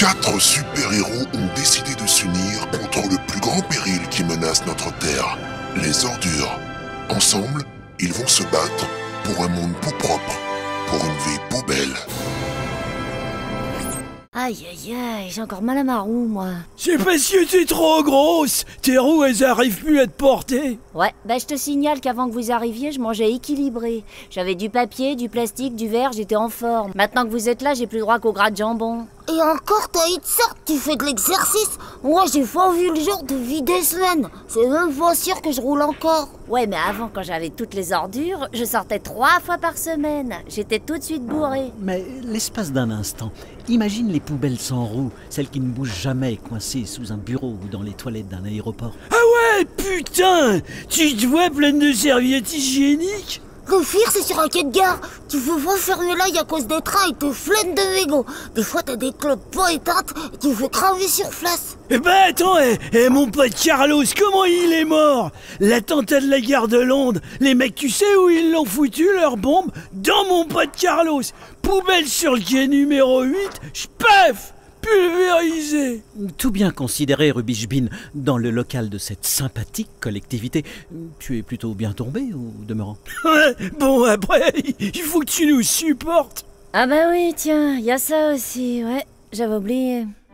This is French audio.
4 super-héros ont décidé de s'unir contre le plus grand péril qui menace notre Terre, les ordures. Ensemble, ils vont se battre pour un monde plus propre, pour une vie plus belle. Aïe aïe aïe, j'ai encore mal à ma roue, moi. C'est parce que t'es trop grosse. Tes roues, elles arrivent plus à te porter. Ouais, bah je te signale qu'avant que vous arriviez, je mangeais équilibré. J'avais du papier, du plastique, du verre, j'étais en forme. Maintenant que vous êtes là, j'ai plus droit qu'au gras de jambon. Et encore, t'as une sorte, tu fais de l'exercice. Moi, j'ai pas vu le jour depuis des semaines. C'est même pas sûr que je roule encore. Ouais, mais avant, quand j'avais toutes les ordures, je sortais 3 fois par semaine. J'étais tout de suite bourrée. Mais l'espace d'un instant, imagine les poubelles sans roue, celles qui ne bougent jamais, coincées sous un bureau ou dans les toilettes d'un aéroport. Ah ouais, putain. Tu te vois pleine de serviettes hygiéniques? Le pire, c'est sur un quai de gare. Tu veux pas fermer l'œil à cause des trains et te flènes de mégots. Des fois, t'as des clopes pas éteintes et tu veux cramer sur place. Eh ben attends, mon pote Carlos, comment il est mort? L'attentat de la gare de Londres, les mecs, tu sais où ils l'ont foutu, leur bombe? Dans mon pote Carlos. Poubelle sur le quai numéro 8, j'paf, pulvérisé. Tout bien considéré, Rubishbin, dans le local de cette sympathique collectivité, tu es plutôt bien tombé au demeurant. Ouais, bon après, il faut que tu nous supportes. Ah bah oui, tiens, y a ça aussi, ouais, j'avais oublié.